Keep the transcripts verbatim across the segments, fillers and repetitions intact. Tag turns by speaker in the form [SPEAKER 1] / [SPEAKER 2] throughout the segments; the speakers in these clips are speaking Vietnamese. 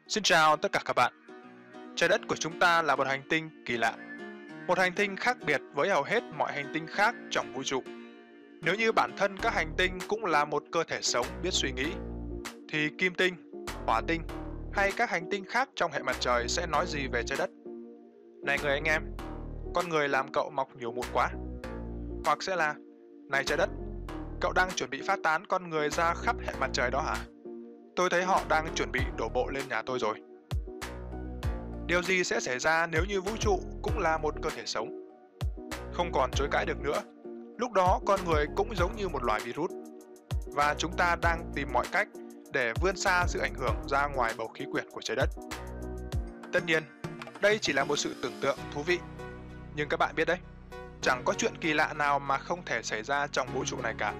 [SPEAKER 1] Xin chào tất cả các bạn. Trái đất của chúng ta là một hành tinh kỳ lạ. Một hành tinh khác biệt với hầu hết mọi hành tinh khác trong vũ trụ. Nếu như bản thân các hành tinh cũng là một cơ thể sống biết suy nghĩ, thì kim tinh, hỏa tinh hay các hành tinh khác trong hệ mặt trời sẽ nói gì về trái đất? Này người anh em, con người làm cậu mọc nhiều mụn quá. Hoặc sẽ là, này trái đất, cậu đang chuẩn bị phát tán con người ra khắp hệ mặt trời đó hả? Tôi thấy họ đang chuẩn bị đổ bộ lên nhà tôi rồi. Điều gì sẽ xảy ra nếu như vũ trụ cũng là một cơ thể sống? Không còn chối cãi được nữa. Lúc đó con người cũng giống như một loài virus. Và chúng ta đang tìm mọi cách để vươn xa sự ảnh hưởng ra ngoài bầu khí quyển của trái đất. Tất nhiên, đây chỉ là một sự tưởng tượng thú vị. Nhưng các bạn biết đấy, chẳng có chuyện kỳ lạ nào mà không thể xảy ra trong vũ trụ này cả.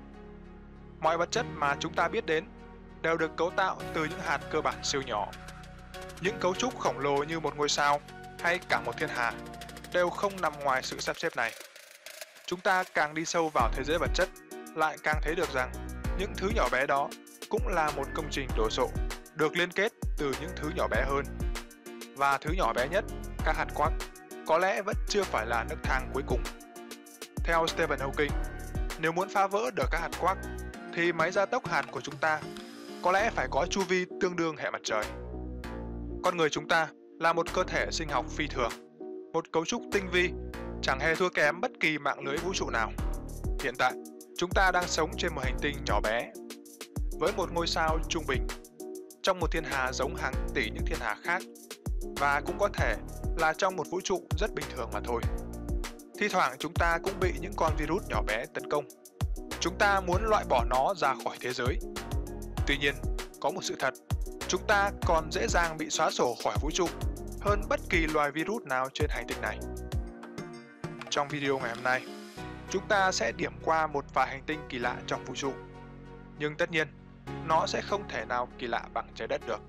[SPEAKER 1] Mọi vật chất mà chúng ta biết đến đều được cấu tạo từ những hạt cơ bản siêu nhỏ. Những cấu trúc khổng lồ như một ngôi sao hay cả một thiên hà đều không nằm ngoài sự sắp xếp này. Chúng ta càng đi sâu vào thế giới vật chất, lại càng thấy được rằng những thứ nhỏ bé đó cũng là một công trình đồ sộ, được liên kết từ những thứ nhỏ bé hơn. Và thứ nhỏ bé nhất, các hạt quark, có lẽ vẫn chưa phải là nấc thang cuối cùng. Theo Stephen Hawking, nếu muốn phá vỡ được các hạt quark, thì máy gia tốc hạt của chúng ta có lẽ phải có chu vi tương đương hệ mặt trời. Con người chúng ta là một cơ thể sinh học phi thường, một cấu trúc tinh vi, chẳng hề thua kém bất kỳ mạng lưới vũ trụ nào. Hiện tại, chúng ta đang sống trên một hành tinh nhỏ bé, với một ngôi sao trung bình, trong một thiên hà giống hàng tỷ những thiên hà khác, và cũng có thể là trong một vũ trụ rất bình thường mà thôi. Thi thoảng chúng ta cũng bị những con virus nhỏ bé tấn công. Chúng ta muốn loại bỏ nó ra khỏi thế giới. Tuy nhiên, có một sự thật, chúng ta còn dễ dàng bị xóa sổ khỏi vũ trụ hơn bất kỳ loài virus nào trên hành tinh này. Trong video ngày hôm nay, chúng ta sẽ điểm qua một vài hành tinh kỳ lạ trong vũ trụ. Nhưng tất nhiên, nó sẽ không thể nào kỳ lạ bằng trái đất được.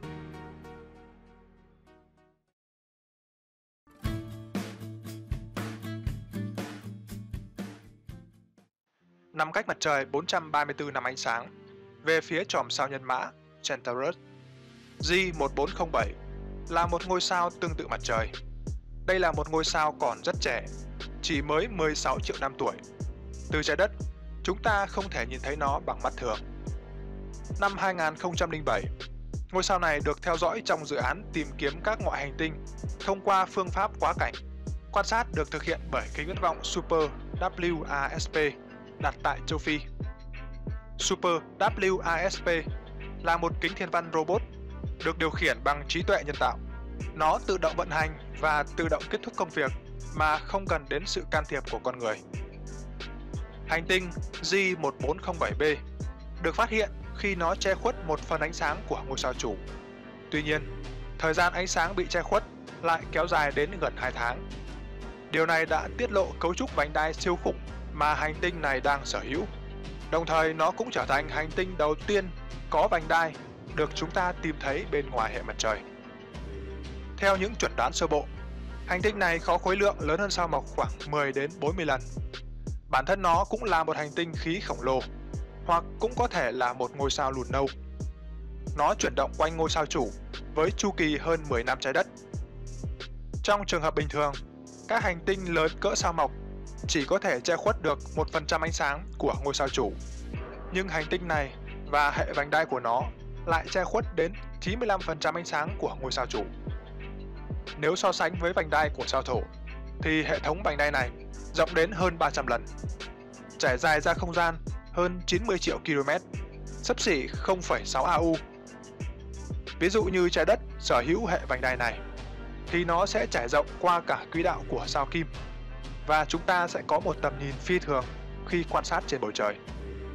[SPEAKER 1] Nằm cách mặt trời bốn trăm ba mươi tư năm ánh sáng, về phía chòm sao nhân mã Centaurus, G một bốn không bảy là một ngôi sao tương tự mặt trời. Đây là một ngôi sao còn rất trẻ, chỉ mới mười sáu triệu năm tuổi. Từ trái đất, chúng ta không thể nhìn thấy nó bằng mắt thường. Năm hai nghìn không trăm lẻ bảy, ngôi sao này được theo dõi trong dự án tìm kiếm các ngoại hành tinh thông qua phương pháp quá cảnh. Quan sát được thực hiện bởi kính viễn vọng Super W A S P đặt tại châu Phi. Super W A S P là một kính thiên văn robot được điều khiển bằng trí tuệ nhân tạo. Nó tự động vận hành và tự động kết thúc công việc mà không cần đến sự can thiệp của con người. Hành tinh G một bốn không bảy b được phát hiện khi nó che khuất một phần ánh sáng của ngôi sao chủ. Tuy nhiên, thời gian ánh sáng bị che khuất lại kéo dài đến gần hai tháng. Điều này đã tiết lộ cấu trúc vành đai siêu khủng mà hành tinh này đang sở hữu. Đồng thời nó cũng trở thành hành tinh đầu tiên có vành đai được chúng ta tìm thấy bên ngoài hệ mặt trời. Theo những chuẩn đoán sơ bộ, hành tinh này có khối lượng lớn hơn sao Mộc khoảng mười đến bốn mươi lần. Bản thân nó cũng là một hành tinh khí khổng lồ, hoặc cũng có thể là một ngôi sao lùn nâu. Nó chuyển động quanh ngôi sao chủ với chu kỳ hơn mười năm trái đất. Trong trường hợp bình thường, các hành tinh lớn cỡ sao Mộc chỉ có thể che khuất được một phần trăm ánh sáng của ngôi sao chủ. Nhưng hành tinh này và hệ vành đai của nó lại che khuất đến chín mươi lăm phần trăm ánh sáng của ngôi sao chủ. Nếu so sánh với vành đai của sao Thổ, thì hệ thống vành đai này rộng đến hơn ba trăm lần, trải dài ra không gian hơn chín mươi triệu ki lô mét, xấp xỉ không phẩy sáu a u. Ví dụ như trái đất sở hữu hệ vành đai này, thì nó sẽ trải rộng qua cả quỹ đạo của sao Kim, và chúng ta sẽ có một tầm nhìn phi thường khi quan sát trên bầu trời.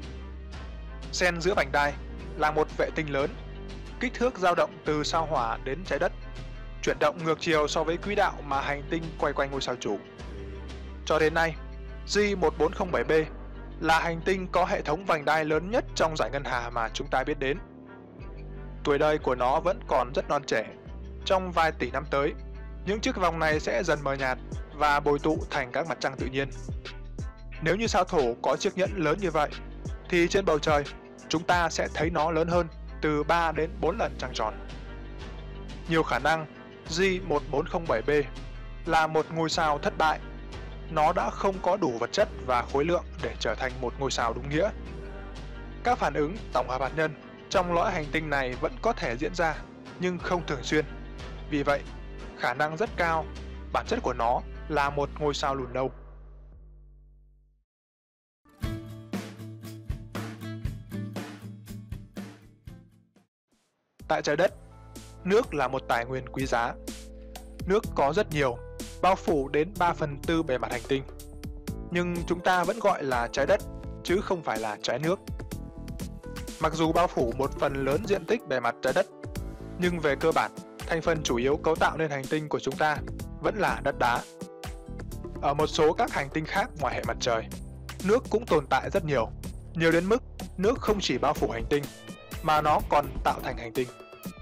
[SPEAKER 1] Xen giữa vành đai là một vệ tinh lớn, kích thước dao động từ sao Hỏa đến trái đất, chuyển động ngược chiều so với quỹ đạo mà hành tinh quay quanh ngôi sao chủ. Cho đến nay, G một bốn không bảy b là hành tinh có hệ thống vành đai lớn nhất trong dải ngân hà mà chúng ta biết đến. Tuổi đời của nó vẫn còn rất non trẻ. Trong vài tỷ năm tới, những chiếc vòng này sẽ dần mờ nhạt và bồi tụ thành các mặt trăng tự nhiên. Nếu như sao Thổ có chiếc nhẫn lớn như vậy, thì trên bầu trời chúng ta sẽ thấy nó lớn hơn từ ba đến bốn lần trăng tròn. Nhiều khả năng G một bốn không bảy b là một ngôi sao thất bại. Nó đã không có đủ vật chất và khối lượng để trở thành một ngôi sao đúng nghĩa. Các phản ứng tổng hợp hạt nhân trong lõi hành tinh này vẫn có thể diễn ra, nhưng không thường xuyên. Vì vậy, khả năng rất cao bản chất của nó là một ngôi sao lùn nâu. Tại trái đất, nước là một tài nguyên quý giá. Nước có rất nhiều, bao phủ đến ba phần tư bề mặt hành tinh. Nhưng chúng ta vẫn gọi là trái đất, chứ không phải là trái nước. Mặc dù bao phủ một phần lớn diện tích bề mặt trái đất, nhưng về cơ bản, thành phần chủ yếu cấu tạo nên hành tinh của chúng ta vẫn là đất đá. Ở một số các hành tinh khác ngoài hệ mặt trời, nước cũng tồn tại rất nhiều, nhiều đến mức nước không chỉ bao phủ hành tinh, mà nó còn tạo thành hành tinh.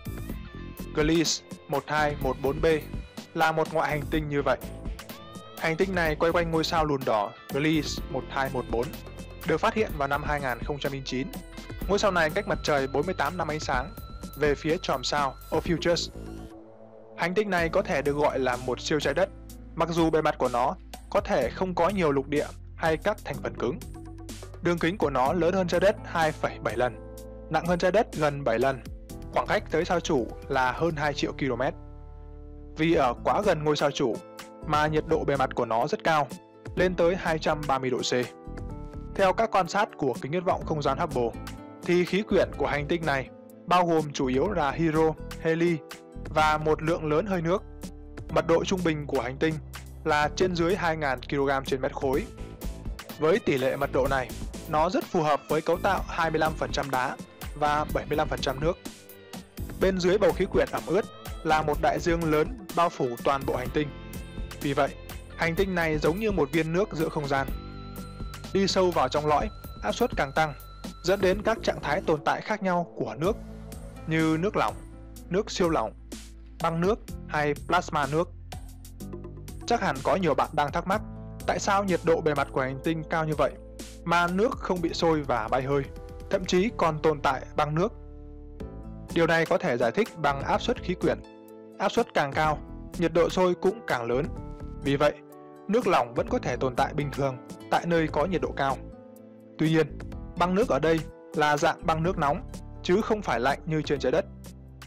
[SPEAKER 1] Gliese một hai một bốn b là một ngoại hành tinh như vậy. Hành tinh này quay quanh ngôi sao lùn đỏ Gliese một hai một bốn, được phát hiện vào năm hai nghìn không trăm lẻ chín. Ngôi sao này cách mặt trời bốn mươi tám năm ánh sáng, về phía chòm sao Ophiuchus. Hành tinh này có thể được gọi là một siêu trái đất, mặc dù bề mặt của nó có thể không có nhiều lục địa hay các thành phần cứng. Đường kính của nó lớn hơn trái đất hai phẩy bảy lần, nặng hơn trái đất gần bảy lần, khoảng cách tới sao chủ là hơn hai triệu ki lô mét. Vì ở quá gần ngôi sao chủ mà nhiệt độ bề mặt của nó rất cao, lên tới hai trăm ba mươi độ C. Theo các quan sát của kính viễn vọng không gian Hubble, thì khí quyển của hành tinh này bao gồm chủ yếu là hydro, heli và một lượng lớn hơi nước. Mật độ trung bình của hành tinh là trên dưới hai nghìn ki lô gam trên mét khối. Với tỷ lệ mật độ này, nó rất phù hợp với cấu tạo hai mươi lăm phần trăm đá và bảy mươi lăm phần trăm nước. Bên dưới bầu khí quyển ẩm ướt là một đại dương lớn bao phủ toàn bộ hành tinh. Vì vậy, hành tinh này giống như một viên nước giữa không gian. Đi sâu vào trong lõi, áp suất càng tăng, dẫn đến các trạng thái tồn tại khác nhau của nước, như nước lỏng, nước siêu lỏng, băng nước hay plasma nước. Chắc hẳn có nhiều bạn đang thắc mắc, tại sao nhiệt độ bề mặt của hành tinh cao như vậy mà nước không bị sôi và bay hơi, thậm chí còn tồn tại băng nước. Điều này có thể giải thích bằng áp suất khí quyển. Áp suất càng cao, nhiệt độ sôi cũng càng lớn. Vì vậy, nước lỏng vẫn có thể tồn tại bình thường tại nơi có nhiệt độ cao. Tuy nhiên, băng nước ở đây là dạng băng nước nóng, chứ không phải lạnh như trên trái đất.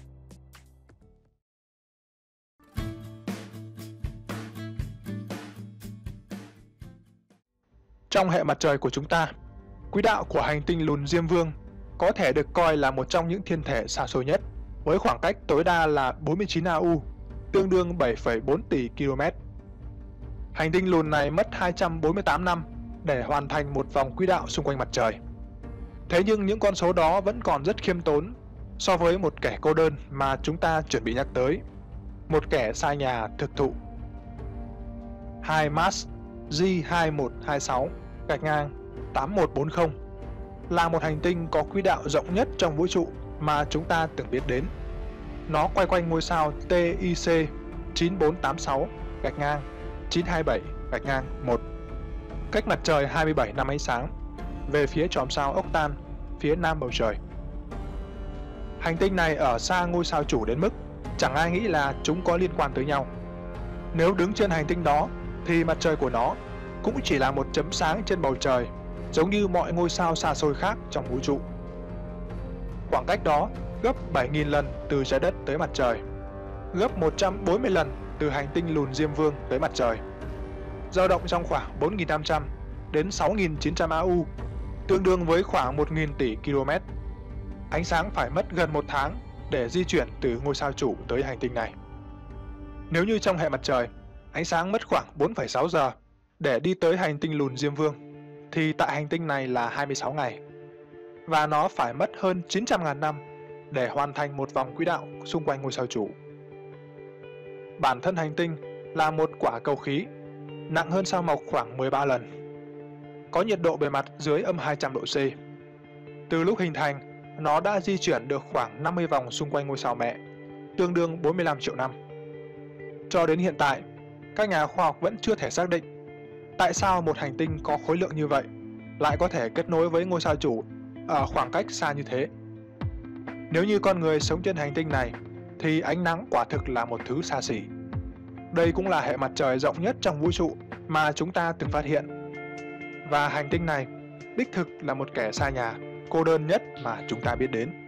[SPEAKER 1] Trong hệ mặt trời của chúng ta, quỹ đạo của hành tinh lùn Diêm Vương có thể được coi là một trong những thiên thể xa xôi nhất, với khoảng cách tối đa là bốn mươi chín a u, tương đương bảy phẩy bốn tỷ ki lô mét. Hành tinh lùn này mất hai trăm bốn mươi tám năm để hoàn thành một vòng quỹ đạo xung quanh mặt trời. Thế nhưng những con số đó vẫn còn rất khiêm tốn so với một kẻ cô đơn mà chúng ta chuẩn bị nhắc tới, một kẻ xa nhà thực thụ. hai Mars G hai một hai sáu gạch ngang tám một bốn không là một hành tinh có quỹ đạo rộng nhất trong vũ trụ mà chúng ta từng biết đến. Nó quay quanh ngôi sao T I C chín bốn tám sáu gạch ngang chín hai bảy gạch ngang một, cách mặt trời hai mươi bảy năm ánh sáng, về phía chòm sao Octan, phía nam bầu trời. Hành tinh này ở xa ngôi sao chủ đến mức chẳng ai nghĩ là chúng có liên quan tới nhau. Nếu đứng trên hành tinh đó, thì mặt trời của nó cũng chỉ là một chấm sáng trên bầu trời, giống như mọi ngôi sao xa xôi khác trong vũ trụ. Khoảng cách đó gấp bảy nghìn lần từ trái đất tới mặt trời, gấp một trăm bốn mươi lần từ hành tinh lùn Diêm Vương tới mặt trời, dao động trong khoảng bốn nghìn năm trăm đến sáu nghìn chín trăm a u, tương đương với khoảng một nghìn tỷ ki lô mét. Ánh sáng phải mất gần một tháng để di chuyển từ ngôi sao chủ tới hành tinh này. Nếu như trong hệ mặt trời, ánh sáng mất khoảng bốn phẩy sáu giờ để đi tới hành tinh lùn Diêm Vương, thì tại hành tinh này là hai mươi sáu ngày. Và nó phải mất hơn chín trăm nghìn năm để hoàn thành một vòng quỹ đạo xung quanh ngôi sao chủ. Bản thân hành tinh là một quả cầu khí, nặng hơn sao Mộc khoảng mười ba lần. Có nhiệt độ bề mặt dưới âm hai trăm độ C. Từ lúc hình thành, nó đã di chuyển được khoảng năm mươi vòng xung quanh ngôi sao mẹ, tương đương bốn mươi lăm triệu năm. Cho đến hiện tại, các nhà khoa học vẫn chưa thể xác định tại sao một hành tinh có khối lượng như vậy lại có thể kết nối với ngôi sao chủ ở khoảng cách xa như thế. Nếu như con người sống trên hành tinh này, thì ánh nắng quả thực là một thứ xa xỉ. Đây cũng là hệ mặt trời rộng nhất trong vũ trụ mà chúng ta từng phát hiện. Và hành tinh này đích thực là một kẻ xa nhà, cô đơn nhất mà chúng ta biết đến.